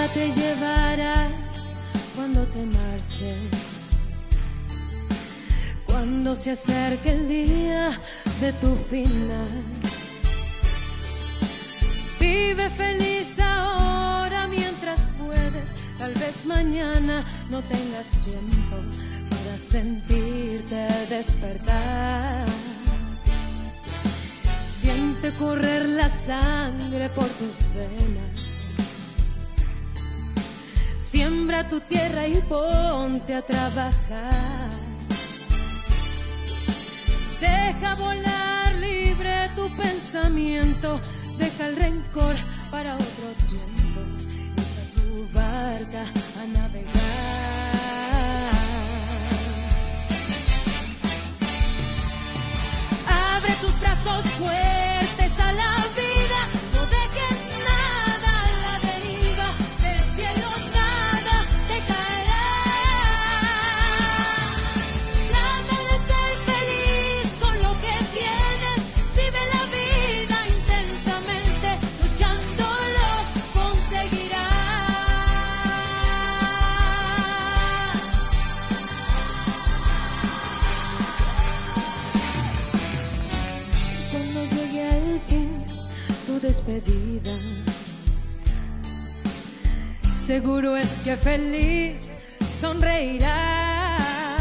sorpresa te llevarás cuando te marches, cuando se acerque el día de tu final. Vive feliz ahora mientras puedes, tal vez mañana no tengas tiempo para sentirte despertar. Siente correr la sangre por tus venas. Siembra tu tierra y ponte a trabajar. Deja volar libre tu pensamiento. Deja el rencor para otro tiempo. Echa tu barca a navegar. Abre tus brazos fuertes a la vida. No dejes nada a la deriva. Del cielo nada te caerá. Trata de ser feliz con lo que tienes. Vive la vida intensamente. Luchando lo conseguirás. Cuando llegue al fin tu despedida, seguro es que feliz sonreirás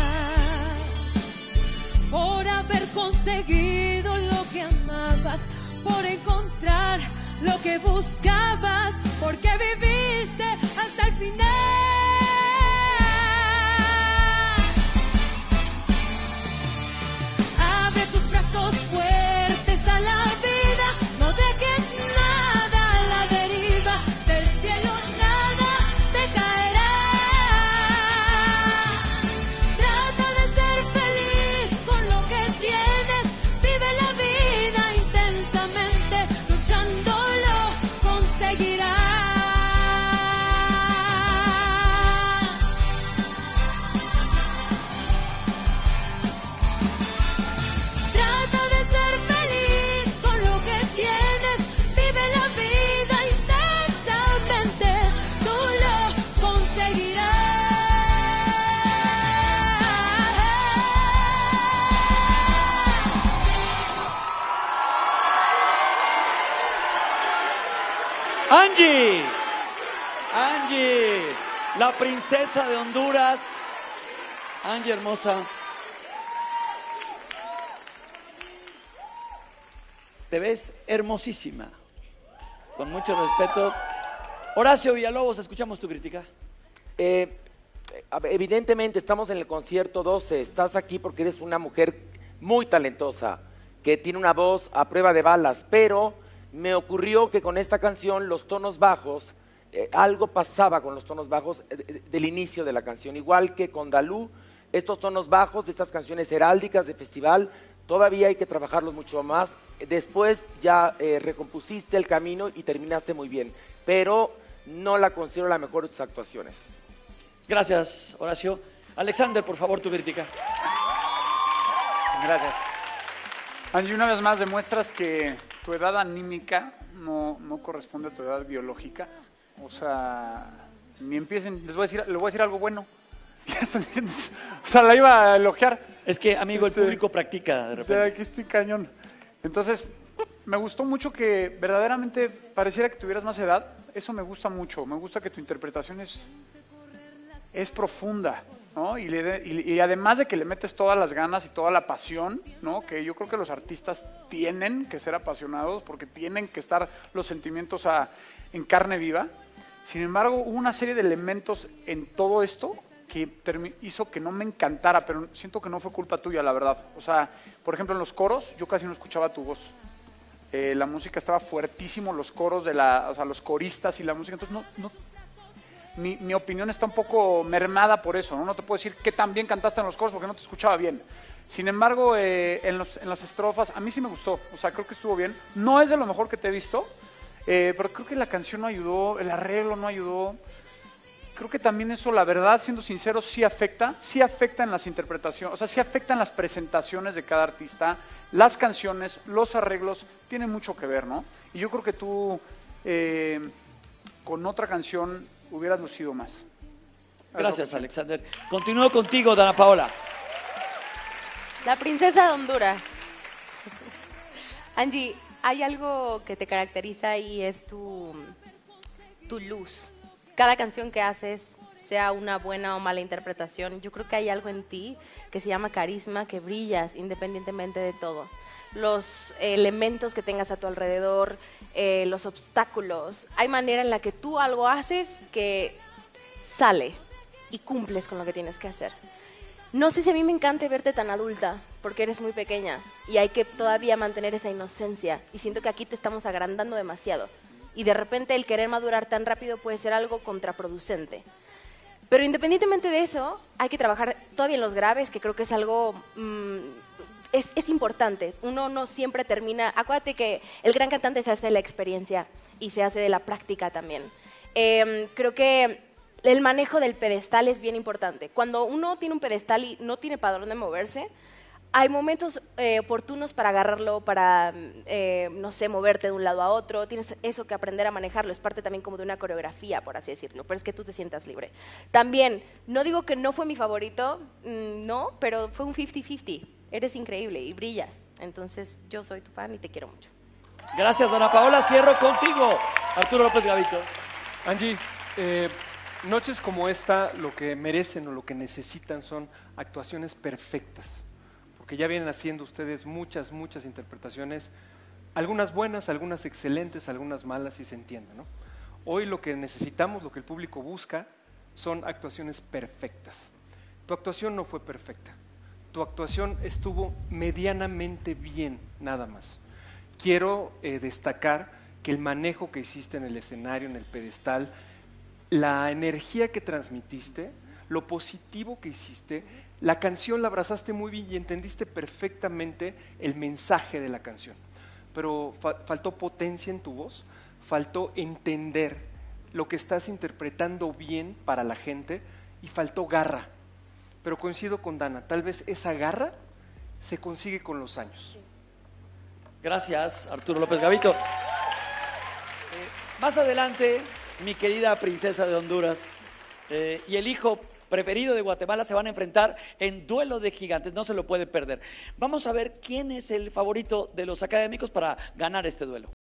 por haber conseguido lo que amabas, por encontrar lo que buscabas, porque viviste hasta el final. Abre tus brazos fuertes a la vida, no dejes nada a la deriva, del cielo nada te caerá. Trata de ser feliz con lo que tienes, vive la vida intensamente, luchando lo conseguirás. Trata de ser feliz con lo que tienes, vive la vida intensamente, tú lo conseguirás. Angie, Angie, la princesa de Honduras. Angie hermosa, te ves hermosísima, con mucho respeto. Horacio Villalobos, escuchamos tu crítica. Evidentemente estamos en el concierto 12, estás aquí porque eres una mujer muy talentosa, que tiene una voz a prueba de balas, pero me ocurrió que con esta canción los tonos bajos, algo pasaba con los tonos bajos del inicio de la canción, igual que con Dalú, estos tonos bajos de estas canciones heráldicas de festival, todavía hay que trabajarlos mucho más. Después ya recompusiste el camino y terminaste muy bien, pero no la considero la mejor de tus actuaciones. Gracias, Horacio. Alexander, por favor, tu crítica. Gracias. Angie, una vez más demuestras que tu edad anímica no corresponde a tu edad biológica. O sea, ni empiecen, le voy a decir algo bueno. Ya están diciendo, o sea, la iba a elogiar. Es que, amigo, el público practica de repente. O sea, aquí estoy cañón. Entonces, me gustó mucho que verdaderamente pareciera que tuvieras más edad. Eso me gusta mucho. Me gusta que tu interpretación es profunda, ¿no? Y además de que le metes todas las ganas y toda la pasión, ¿no? Que yo creo que los artistas tienen que ser apasionados porque tienen que estar los sentimientos en carne viva. Sin embargo, hubo una serie de elementos en todo esto que hizo que no me encantara, pero siento que no fue culpa tuya, la verdad. O sea, por ejemplo, en los coros, yo casi no escuchaba tu voz. La música estaba fuertísimo, los coros o sea, los coristas y la música, entonces mi opinión está un poco mermada por eso, ¿no? No te puedo decir qué tan bien cantaste en los coros porque no te escuchaba bien. Sin embargo, en las estrofas, a mí sí me gustó, o sea, creo que estuvo bien. No es de lo mejor que te he visto, pero creo que la canción no ayudó, el arreglo no ayudó. Creo que también eso, la verdad, siendo sincero, sí afecta en las interpretaciones, o sea, sí afecta en las presentaciones de cada artista, las canciones, los arreglos, tienen mucho que ver, ¿no? Y yo creo que tú, con otra canción, hubieras lucido más. Gracias, Alexander. Continúo contigo, Dana Paola. La princesa de Honduras. Angie, hay algo que te caracteriza y es tu luz. Cada canción que haces, sea una buena o mala interpretación, yo creo que hay algo en ti que se llama carisma, que brillas independientemente de todo. Los elementos que tengas a tu alrededor, los obstáculos. Hay manera en la que tú algo haces que sale y cumples con lo que tienes que hacer. No sé si a mí me encanta verte tan adulta, porque eres muy pequeña y hay que todavía mantener esa inocencia. Y siento que aquí te estamos agrandando demasiado. Y de repente el querer madurar tan rápido puede ser algo contraproducente. Pero independientemente de eso, hay que trabajar todavía en los graves, que creo que es algo... es importante. Uno no siempre termina... Acuérdate que el gran cantante se hace de la experiencia y se hace de la práctica también. Creo que el manejo del pedestal es bien importante. Cuando uno tiene un pedestal y no tiene para dónde moverse, hay momentos oportunos para agarrarlo, para, no sé, moverte de un lado a otro. Tienes eso que aprender a manejarlo. Es parte también como de una coreografía, por así decirlo, pero es que tú te sientas libre. También, no digo que no fue mi favorito, no, pero fue un 50-50. Eres increíble y brillas. Entonces, yo soy tu fan y te quiero mucho. Gracias, Dana Paola. Cierro contigo, Arturo López Gavito. Angie, noches como esta lo que merecen o lo que necesitan son actuaciones perfectas, porque ya vienen haciendo ustedes muchas interpretaciones, algunas buenas, algunas excelentes, algunas malas, y se entiende, ¿no? Hoy lo que necesitamos, lo que el público busca, son actuaciones perfectas. Tu actuación no fue perfecta, tu actuación estuvo medianamente bien, nada más. Quiero destacar que el manejo que hiciste en el escenario, en el pedestal, la energía que transmitiste, lo positivo que hiciste, la canción la abrazaste muy bien y entendiste perfectamente el mensaje de la canción. Pero faltó potencia en tu voz, faltó entender lo que estás interpretando bien para la gente y faltó garra. Pero coincido con Dana, tal vez esa garra se consigue con los años. Gracias, Arturo López Gavito. Más adelante, mi querida princesa de Honduras y el hijo preferido de Guatemala se van a enfrentar en duelo de gigantes, no se lo puede perder. Vamos a ver quién es el favorito de los académicos para ganar este duelo.